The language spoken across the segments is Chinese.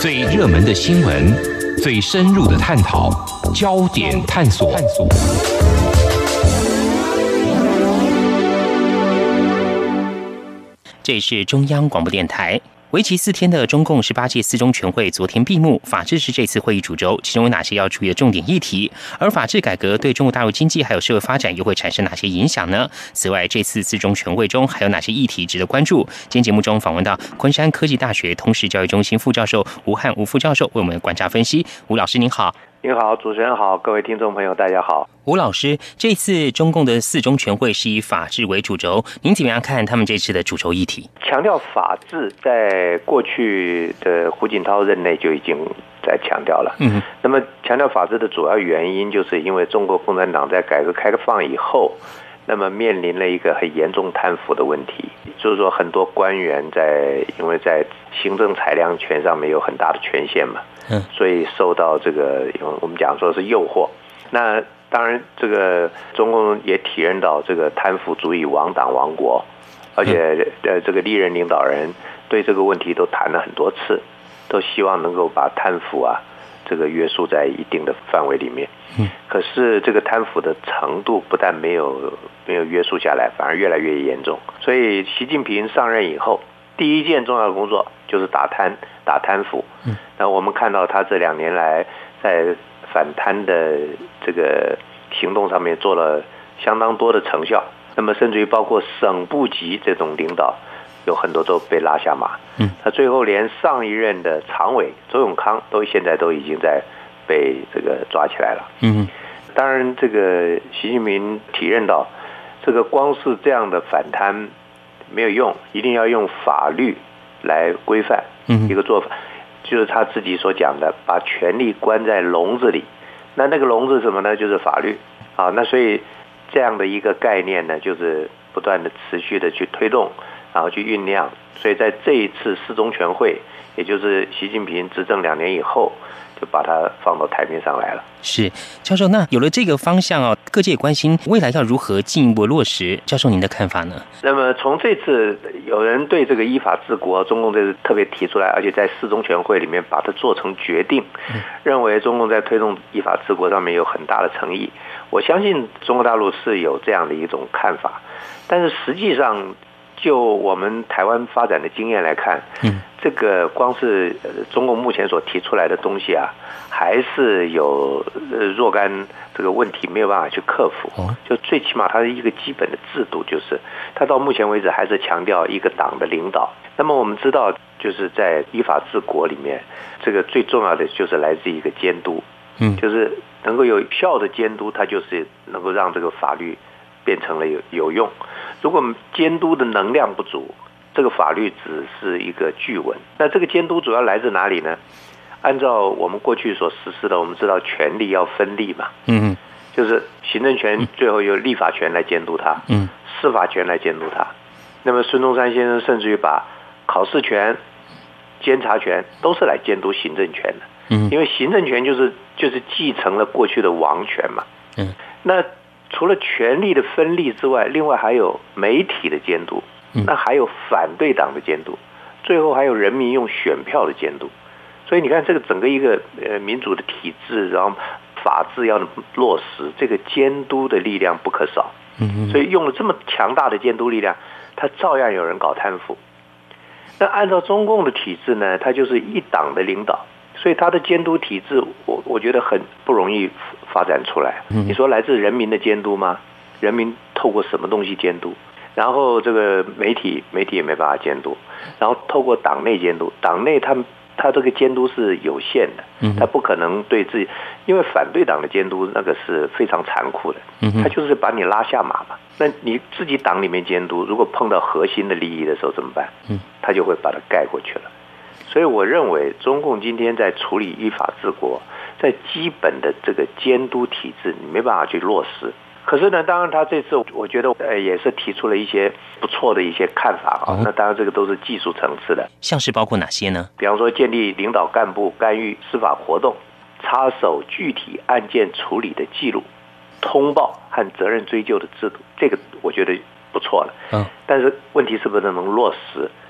最热门的新闻，最深入的探讨，焦点探索。 这里是中央广播电台。为期4天的中共18届四中全会昨天闭幕，法治是这次会议主轴，其中有哪些要注意的重点议题？而法治改革对中国大陆经济还有社会发展又会产生哪些影响呢？此外，这次四中全会中还有哪些议题值得关注？今天节目中访问到昆山科技大学通识教育中心副教授吴汉吴副教授为我们观察分析。吴老师您好。 您好，主持人好，各位听众朋友大家好。 吴老师，这次中共的四中全会是以法治为主轴，您怎么样看他们这次的主轴议题？ 强调法治，在过去的胡锦涛任内就已经在强调了。那么强调法治的主要原因，就是因为中国共产党在改革开放以后，那么面临了一个很严重贪腐的问题，就是说很多官员因为在行政裁量权上面有很大的权限嘛，所以受到这个我们讲说是诱惑。那当然，这个中共也体认到这个贪腐足以亡党亡国，而且这个历任领导人对这个问题都谈了很多次，都希望能够把贪腐啊这个约束在一定的范围里面。可是这个贪腐的程度不但没有约束下来，反而越来越严重。所以习近平上任以后，第一件重要的工作就是打贪腐。那我们看到他这2年来在反贪的这个行动上面做了相当多的成效。那么甚至于包括省部级这种领导，有很多都被拉下马。他最后连上一任的常委周永康现在都已经在被这个抓起来了。当然这个习近平体认到，这个光是这样的反贪没有用，一定要用法律来规范。一个做法就是他自己所讲的，把权力关在笼子里。那个笼子是什么呢？就是法律啊。那所以这样的一个概念呢，就是不断的持续的去推动，然后去酝酿。所以在这一次四中全会，也就是习近平执政2年以后，就把它放到台面上来了。 是，教授，那有了这个方向各界也关心未来要如何进一步落实，教授您的看法呢？ 那么从这次有人对这个依法治国，中共这次特别提出来，而且在四中全会里面把它做成决定，认为中共在推动依法治国上面有很大的诚意。我相信中国大陆是有这样的一种看法，但是实际上就我们台湾发展的经验来看，这个光是中共目前所提出来的东西啊，还是有若干这个问题没有办法去克服。就最起码它的一个基本的制度，就是它到目前为止还是强调一个党的领导。那么我们知道，就是在依法治国里面，这个最重要的就是来自一个监督，就是能够有效的监督，它就是能够让这个法律变成了有用。如果监督的能量不足，这个法律只是一个句文。那这个监督主要来自哪里呢？按照我们过去所实施的，我们知道权力要分立嘛，就是行政权最后由立法权来监督它，司法权来监督它。那么孙中山先生甚至于把考试权、监察权都是来监督行政权的，因为行政权就是继承了过去的王权嘛。那除了权力的分立之外，另外还有媒体的监督，那还有反对党的监督，最后还有人民用选票的监督。所以你看，这个整个一个民主的体制，然后法治要落实，这个监督的力量不可少。所以用了这么强大的监督力量，他照样有人搞贪腐。那按照中共的体制呢，它就是一党的领导，所以它的监督体制，我觉得很不容易发展出来。你说来自人民的监督吗？人民透过什么东西监督？然后这个媒体也没办法监督，然后透过党内监督，党内他这个监督是有限的，他不可能对自己，因为反对党的监督那个是非常残酷的，他就是把你拉下马嘛。那你自己党里面监督，如果碰到核心的利益的时候怎么办？他就会把它盖过去了。所以我认为中共今天在处理依法治国，在基本的这个监督体制你没办法去落实。可是呢，当然他这次我觉得也是提出了一些不错的一些看法啊。那当然这个都是技术层次的， 像是包括哪些呢？ 比方说建立领导干部干预司法活动、插手具体案件处理的记录、通报和责任追究的制度，这个我觉得不错了。但是问题是不是能落实？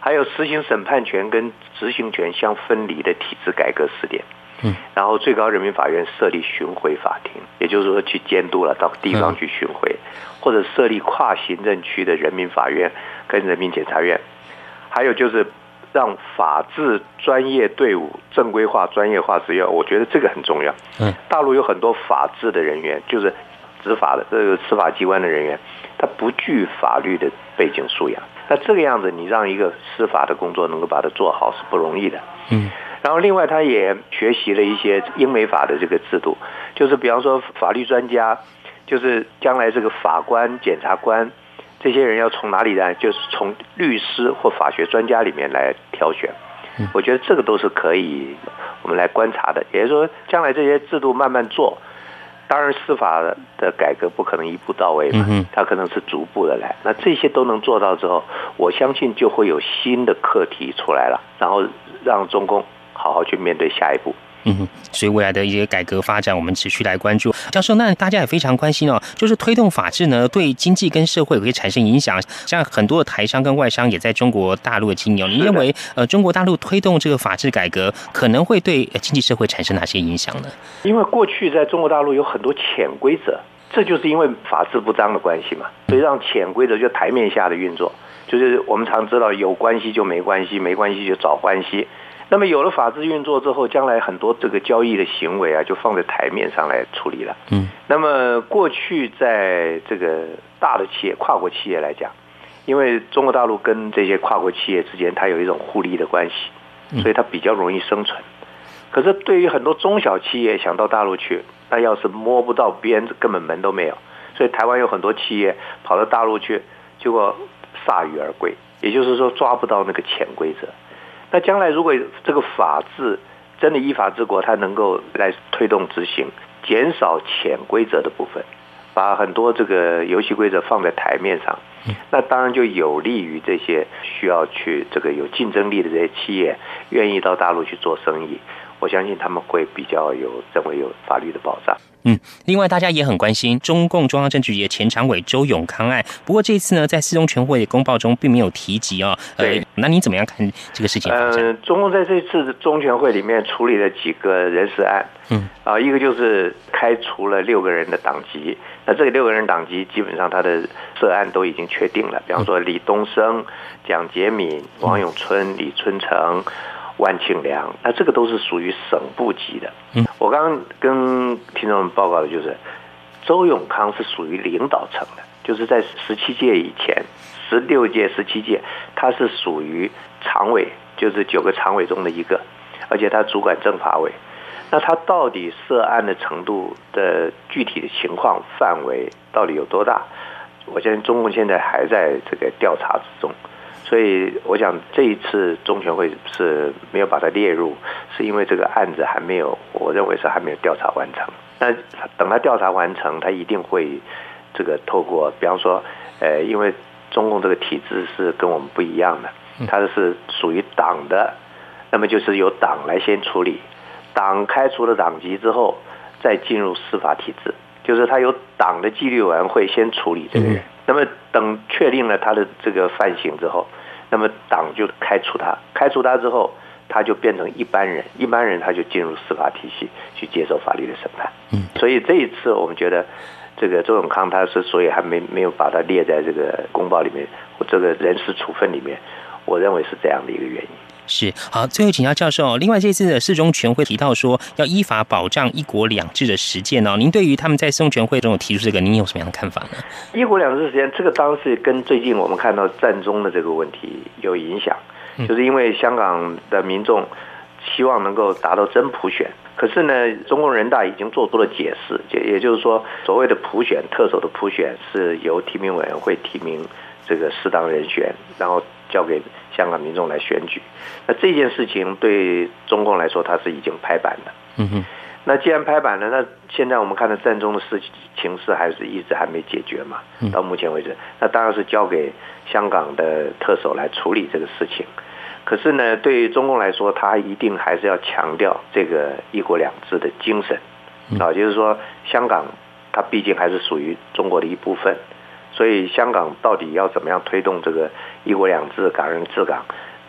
还有实行审判权跟执行权相分离的体制改革4点。然后最高人民法院设立巡回法庭，也就是说去监督了，到地方去巡回，或者设立跨行政区的人民法院跟人民检察院。还有就是让法治专业队伍正规化、专业化执业，我觉得这个很重要。大陆有很多法治的人员，就是执法的这个司法机关的人员，他不具法律的背景素养。那这个样子，你让一个司法的工作能够把它做好是不容易的。然后另外他也学习了一些英美法的这个制度，就是比方说法律专家，就是将来这个法官、检察官这些人要从哪里来，就是从律师或法学专家里面来挑选。我觉得这个都是可以我们来观察的，也就是说将来这些制度慢慢做，当然司法的改革不可能一步到位嘛，它可能是逐步的来。那这些都能做到之后，我相信就会有新的课题出来了，然后让中共好好去面对下一步。 所以未来的一些改革发展，我们持续来关注。教授，那大家也非常关心哦，就是推动法治呢，对经济跟社会会产生影响。像很多的台商跟外商也在中国大陆的经营，你认为中国大陆推动这个法治改革，可能会对经济社会产生哪些影响呢？ 因为过去在中国大陆有很多潜规则，这就是因为法治不彰的关系嘛，所以让潜规则就台面下的运作，就是我们常知道有关系就没关系，没关系就找关系。那么有了法治运作之后，将来很多这个交易的行为啊，就放在台面上来处理了。那么过去在这个大的企业、跨国企业来讲，因为中国大陆跟这些跨国企业之间它有一种互利的关系，所以它比较容易生存。可是对于很多中小企业想到大陆去，那要是摸不到边，根本门都没有。所以台湾有很多企业跑到大陆去，结果铩羽而归，也就是说抓不到那个潜规则。那将来如果这个法治真的依法治国，它能够来推动执行，减少潜规则的部分，把很多这个游戏规则放在台面上，那当然就有利于这些需要去这个有竞争力的这些企业愿意到大陆去做生意，我相信他们会比较认为有法律的保障。 另外大家也很关心中共中央政治局前常委周永康案，不过这次呢，在四中全会的公报中并没有提及哦。 对， 那你怎么样看这个事情发展？ 中共在这次中全会里面处理了几个人事案，一个就是开除了6个人的党籍，那这个6个人党籍基本上他的涉案都已经确定了，比方说李东升、蒋洁敏、王永春、李春成、万庆良，那这个都是属于省部级的。我刚刚跟听众们报告的就是，周永康是属于领导层的，就是在17届以前，16届、17届，他是属于常委，就是9个常委中的一个，而且他主管政法委。那他到底涉案的程度的具体的情况范围到底有多大？我相信中共现在还在这个调查之中。所以我想这一次中全会是没有把它列入，是因为这个案子还没有，我认为是还没有调查完成。那等他调查完成，他一定会这个透过，比方说，因为中共这个体制是跟我们不一样的，它是属于党的，那么就是由党来先处理，党开除了党籍之后，再进入司法体制，就是他由党的纪律委员会先处理这个人。那么等确定了他的这个犯行之后，那么党就开除他，开除他之后，他就变成一般人，一般人他就进入司法体系去接受法律的审判。所以这一次我们觉得这个周永康他是所以还没有把他列在这个公报里面或这个人事处分里面，我认为是这样的一个原因。 是，好，最后请教教授，另外这次的四中全会提到说要依法保障1国2制的实践哦，您对于他们在四中全会中有提出这个，您有什么样的看法呢 ？1国2制实践这个当然是跟最近我们看到战中的这个问题有影响，就是因为香港的民众希望能够达到真普选，可是呢，中共人大已经做出了解释，也就是说，所谓的普选、特首的普选是由提名委员会提名这个适当人选，然后交给香港民众来选举。那这件事情对中共来说，它是已经拍板的。那既然拍板了，那现在我们看到战中的情势还是一直还没解决嘛？到目前为止，那当然是交给香港的特首来处理这个事情。可是呢，对于中共来说，他一定还是要强调这个1国2制的精神就是说，香港它毕竟还是属于中国的一部分，所以香港到底要怎么样推动这个1国2制、港人治港，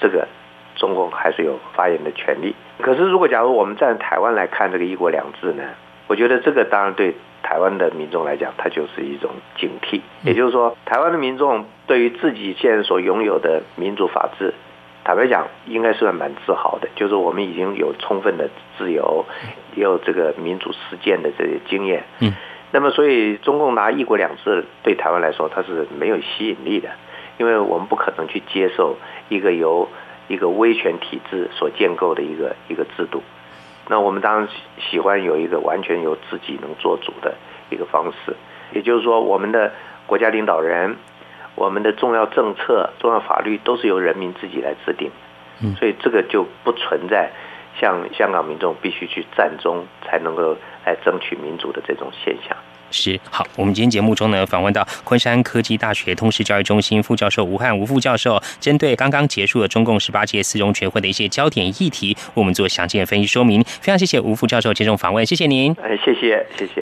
这个中共还是有发言的权利。可是如果假如我们站台湾来看这个一国两制呢，我觉得这个当然对台湾的民众来讲，它就是一种警惕。也就是说，台湾的民众对于自己现在所拥有的民主法治，坦白讲应该是蛮自豪的，就是我们已经有充分的自由，也有这个民主实践的这些经验。那么所以中共拿一国两制对台湾来说，它是没有吸引力的，因为我们不可能去接受一个由一个威权体制所建构的一个制度。那我们当然喜欢有一个完全由自己能做主的一个方式，也就是说，我们的国家领导人、我们的重要政策、重要法律都是由人民自己来制定，所以这个就不存在像香港民众必须去战中才能够来争取民主的这种现象。 是，好，我们今天节目中呢，访问到昆山科技大学通识教育中心副教授吴汉吴副教授，针对刚刚结束的中共18届四中全会的一些焦点议题，我们做详尽的分析说明。非常谢谢吴副教授接受访问，谢谢您。 谢谢。